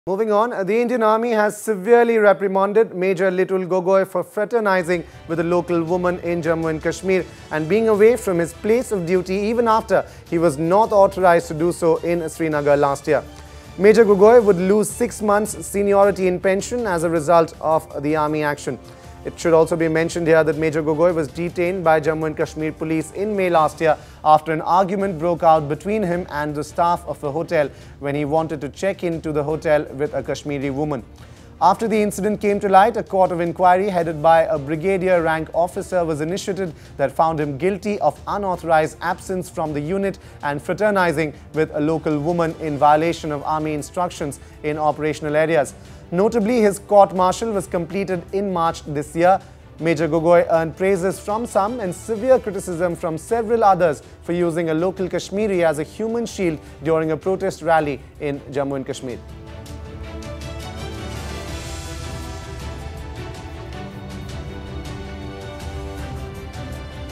Moving on, the Indian Army has severely reprimanded Major Leetul Gogoi for fraternizing with a local woman in Jammu and Kashmir and being away from his place of duty even after he was not authorized to do so in Srinagar last year. Major Gogoi would lose 6 months seniority in pension as a result of the army action. It should also be mentioned here that Major Gogoi was detained by Jammu and Kashmir police in May last year after an argument broke out between him and the staff of a hotel when he wanted to check into the hotel with a Kashmiri woman. After the incident came to light, a court of inquiry headed by a brigadier rank officer was initiated that found him guilty of unauthorized absence from the unit and fraternizing with a local woman in violation of army instructions in operational areas. Notably, his court-martial was completed in March this year. Major Gogoi earned praises from some and severe criticism from several others for using a local Kashmiri as a human shield during a protest rally in Jammu and Kashmir.